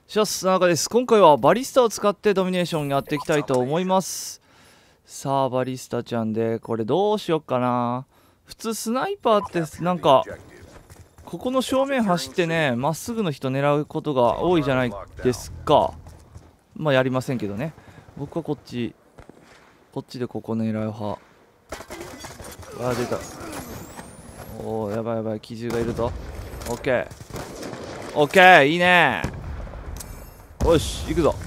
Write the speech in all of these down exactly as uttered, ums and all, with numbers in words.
シャス田中です。今回はバリスタを使ってドミネーションやっていきたいと思います。さあバリスタちゃんでこれどうしよっかな。普通スナイパーってなんかここの正面走ってねまっすぐの人狙うことが多いじゃないですか。まあやりませんけどね。僕はこっちこっちでここ狙う派。あ出た。おおやばいやばい機銃がいるぞ。オッケーオッケーいいね。よし行くぞ。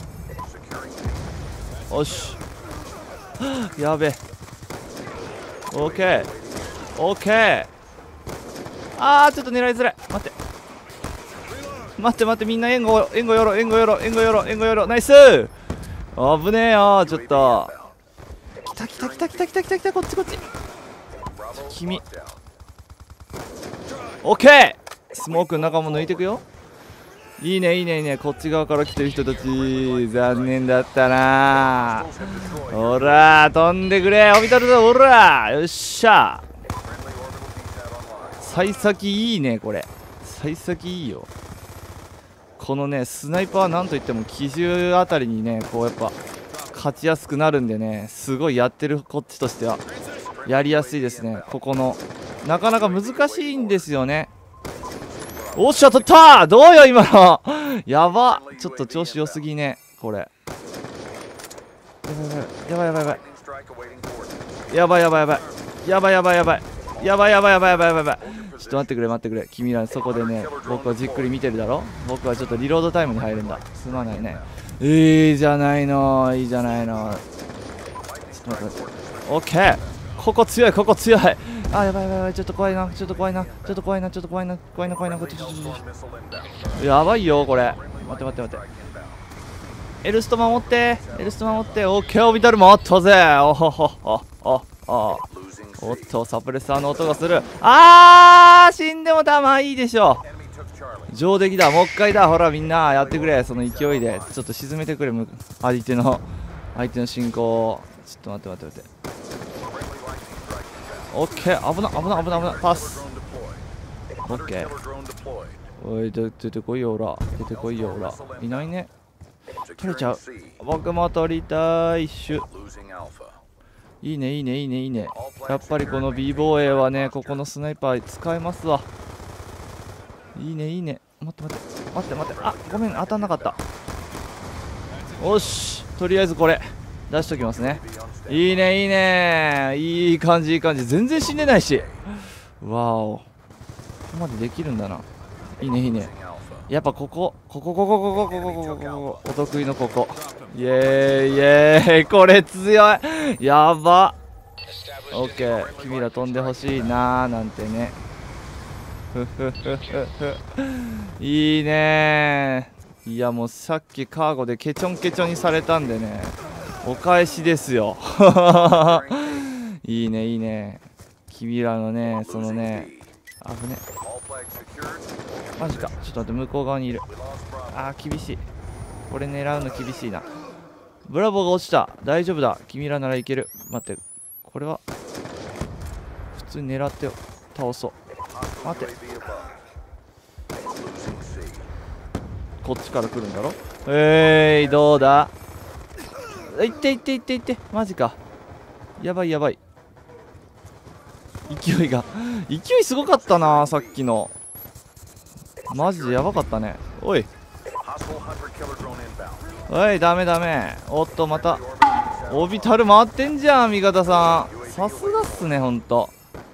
よしやべえ。オッケーオッケー。あーちょっと狙いづらい。待って待って待って、みんな援護援護よろ援護よろ援護よろ援護よろ。ナイスー。危ねえよ。ちょっと来た来た来た来た来た来た来た。こっちこっち君。オッケー。スモークの中も抜いてくよ。いいねいいねいいね。こっち側から来てる人たち残念だったな。ほら飛んでくれ。オビタルだ。ほらよっしゃ。幸先いいね。これ幸先いいよ。このねスナイパーはなんといっても機銃あたりにねこうやっぱ勝ちやすくなるんでね、すごいやってるこっちとしてはやりやすいですね。ここのなかなか難しいんですよね。おっしゃ取ったー。どうよ今のやば。ちょっと調子良すぎねこれ。やばいやばいやばいやばいやばいやばいやばいやばいやばいやばいやばいやばいやばいやばいやばい。ちょっと待ってくれ待ってくれ。君らそこでね僕はじっくり見てるだろ。僕はちょっとリロードタイムに入るんだ。すまないね。いいじゃないのいいじゃないの。ちょっと待って待って。オッケー。ここ強いここ強い。あやばいやばいやばい。ちょっと怖いなちょっと怖いなちょっと怖いなちょっと怖いな怖いな怖いな。こっちちょっとやばいよこれ。待って待って待って。エルスト守ってエルスト守って。オッケーオビタルもあったぜ。おほほほほほ。おっとサプレッサーの音がする。あー死んでもたまいいでしょ。上出来だ。もう一回だ。ほらみんなやってくれ。その勢いでちょっと沈めてくれ。相手の相手の進行を。ちょっと待って待って待って。オッケー。危な危な危な危な。パス。オッケー。おい出てこいよほら。出てこいよほら。いないね。取れちゃう。僕も取りたい。シュいいねいいねいいねいいね。やっぱりこの B 防衛はねここのスナイパー使えますわ。いいねいいね。待って待って待って待って。あごめん当たんなかった。よしとりあえずこれ出しときますね。いいねいいねいい感じいい感じ。全然死んでないし。わおここまでできるんだな。いいねいいね。やっぱこここここここここここここお得意のここ。イエーイイエーイこれ強い。やば。オッケー君ら飛んでほしいなーなんてね。ふふふふふいいねー。いやもうさっきカーゴでケチョンケチョンにされたんでねお返しですよいいねいいね。君らのねそのね危ねマジか。ちょっと待って向こう側にいる。あー厳しい。これ狙うの厳しいな。ブラボーが落ちた。大丈夫だ君らならいける。待ってこれは普通に狙って倒そう。待ってこっちから来るんだろ。えーいどうだ。いっていっていっていって。マジかやばいやばい。勢いが勢いすごかったなさっきの。マジでやばかったね。おいおいダメダメ。おっとまたオビタル回ってんじゃん味方さん。さすがっすねほんと。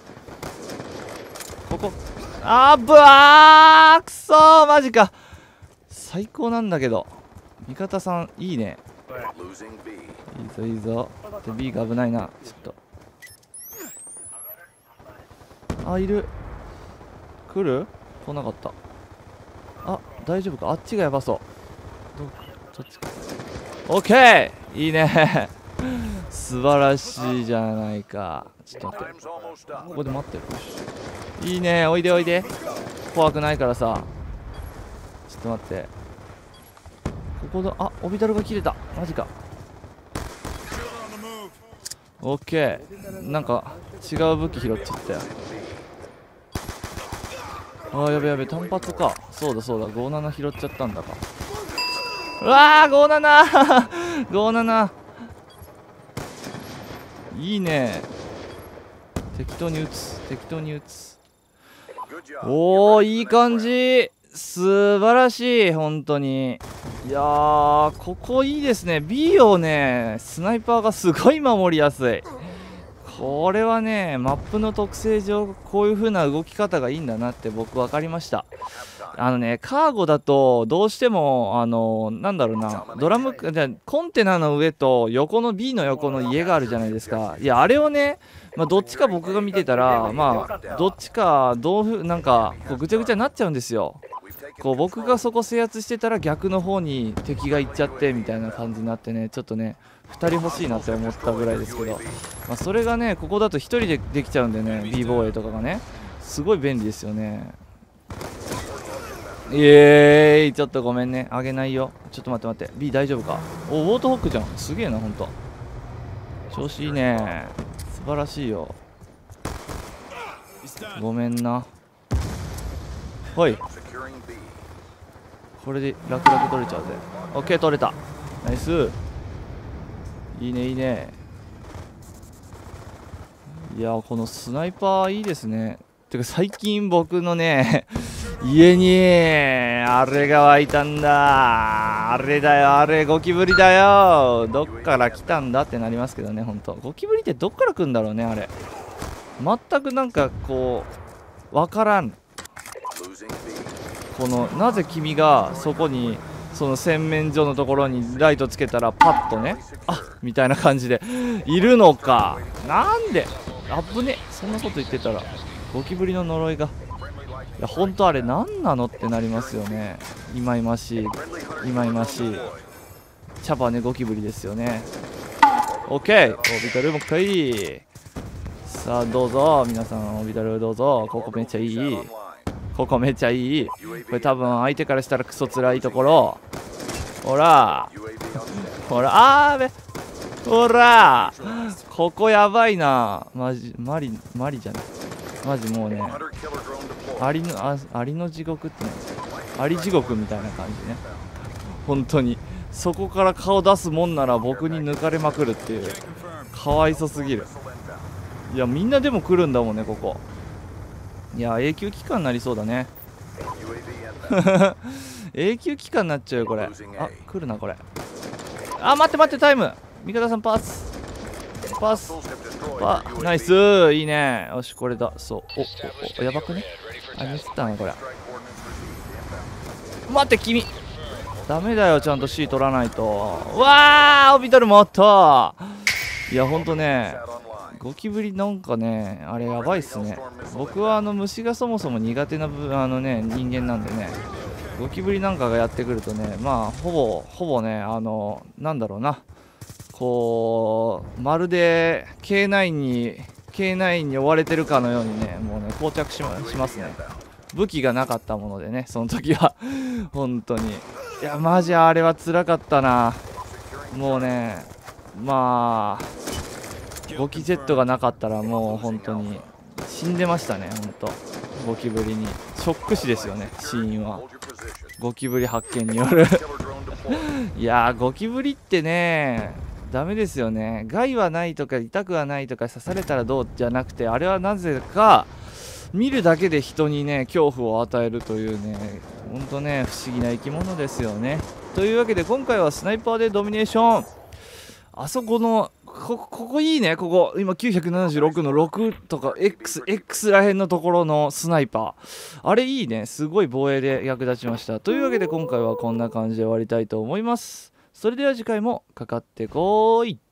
ここあーぶわーくそーマジか。最高なんだけど味方さんいいね。いいぞいいぞ。で B が危ないなちょっと。あいる来る来なかった。あ大丈夫か。あっちがやばそう。どっちか。オッケーいいね素晴らしいじゃないか。ちょっと待ってここで待ってる。いいねおいでおいで。怖くないからさ。ちょっと待ってここだ。あオビタルが切れた。マジか。オッケーなんか違う武器拾っちゃったよ。あーやべやべ単発か。そうだそうだごじゅうなな拾っちゃったんだか。 うわーごーななごーなな、いいね。適当に打つ適当に打つ。おお、いい感じ、素晴らしい、本当に。いやー、ここいいですね。 B をね、スナイパーがすごい守りやすい。これはね、マップの特性上こういう風な動き方がいいんだなって僕分かりました。あのね、カーゴだとどうしてもあのなんだろうな、ドラムじゃコンテナの上と横の B の横の家があるじゃないですか。いや、あれをね、まあ、どっちか僕が見てたら、まあどっちかどうふなんかこうぐちゃぐちゃになっちゃうんですよ。こう僕がそこ制圧してたら逆の方に敵が行っちゃってみたいな感じになってね、ちょっとねふたり欲しいなって思ったぐらいですけど、まあ、それがねここだとひとりでできちゃうんでね、 B 防衛とかがねすごい便利ですよね。イエーイ、ちょっとごめんね、あげないよ。ちょっと待って待って、 B 大丈夫か。お、ウォートホックじゃん、すげえな、ほんと調子いいね、素晴らしいよ。ごめんな。ほい、これで楽々取れちゃうぜ。オッケー、取れた、ナイス、いいねいいね。いや、このスナイパーいいですね。てか最近僕のね家にあれが湧いたんだ。あれだよ、あれゴキブリだよ。どっから来たんだってなりますけどね、ほんと。ゴキブリってどっから来るんだろうね、あれ。全くなんかこうわからん。このなぜ君がそこにその洗面所のところにライトつけたらパッとね、あみたいな感じでいるのか。なんであぶね、そんなこと言ってたらゴキブリの呪いが。いやほんとあれ何なのってなりますよね。いまいましいいまいましい茶葉ね、ゴキブリですよね。 OK、 オービタルもう一回。さあどうぞ皆さん、オービタルどうぞ。ここめっちゃいい、ここめっちゃいい。これ多分相手からしたらクソつらいところ。ほらほら、あーべ、ほらここやばいな、マジマリマリじゃない、マジもうね、アリのあアリの地獄ってね、アリ地獄みたいな感じね。本当にそこから顔出すもんなら僕に抜かれまくるっていう、かわいそすぎる。いやみんなでも来るんだもんねここ。いや永久期間になりそうだね永久期間になっちゃうよこれ。あ、来るなこれ。あ、待って待って、タイム、味方さんパスパスパ、ナイス、いいね。よし、これだ。そう、おおお、やばくね。あ、ミスったなこれ。待って君、ダメだよ、ちゃんと C 取らないと。うわー、オビタルもあった。いやほんとね、ゴキブリなんかね、あれやばいっすね。僕はあの虫がそもそも苦手なぶあのね人間なんでね、ゴキブリなんかがやってくるとね、まあほぼほぼね、あのなんだろうな、こうまるで ケーナイン に ケーナイン に追われてるかのようにね、もうね膠着しま、しますね。武器がなかったものでね、その時は本当に。いやマジあれは辛かったな。もうね、まあゴキジェットがなかったらもう本当に死んでましたね。本当ゴキブリにショック死ですよね、死因は。ゴキブリ発見によるいやーゴキブリってねダメですよね。害はないとか痛くはないとか刺されたらどうじゃなくて、あれはなぜか見るだけで人にね恐怖を与えるというね、ほんとね不思議な生き物ですよね。というわけで今回はスナイパーでドミネーション。あそこのこここいいね、ここ今きゅうひゃくななじゅうろくのろくとか X, X らへんのところのスナイパー、あれいいね、すごい防衛で役立ちました。というわけで今回はこんな感じで終わりたいと思います。それでは次回もかかってこーい。